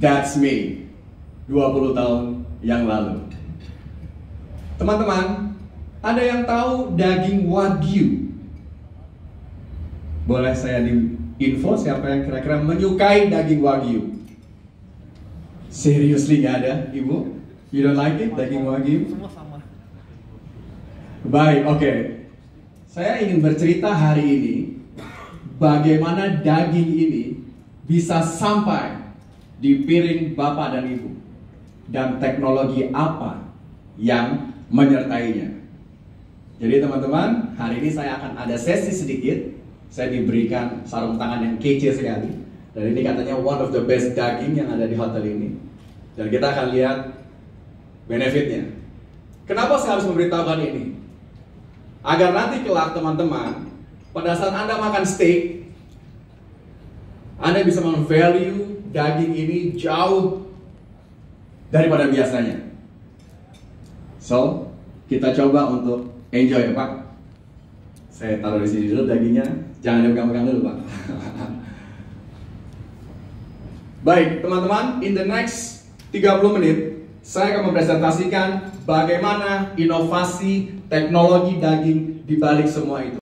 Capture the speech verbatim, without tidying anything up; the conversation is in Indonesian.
That's me, dua puluh tahun yang lalu. Teman-teman, ada yang tahu daging Wagyu? Boleh saya di info siapa yang kira-kira menyukai daging Wagyu? Seriously gak ada, Ibu? You don't like it, daging Wagyu? Semua sama. Baik, oke. Okay. Saya ingin bercerita hari ini bagaimana daging ini bisa sampai di piring Bapak dan Ibu, dan teknologi apa yang menyertainya. Jadi teman-teman, hari ini saya akan ada sesi sedikit. Saya diberikan sarung tangan yang kece sekali, dan ini katanya one of the best daging yang ada di hotel ini. Dan kita akan lihat benefitnya. Kenapa saya harus memberitahukan ini? Agar nanti kelak teman-teman, pada saat Anda makan steak, Anda bisa men-value daging ini jauh daripada biasanya. So, kita coba untuk enjoy ya Pak. Saya taruh di sini dulu dagingnya, jangan dipegang-pegang dulu Pak. Baik teman-teman, in the next tiga puluh menit saya akan mempresentasikan bagaimana inovasi teknologi daging di balik semua itu.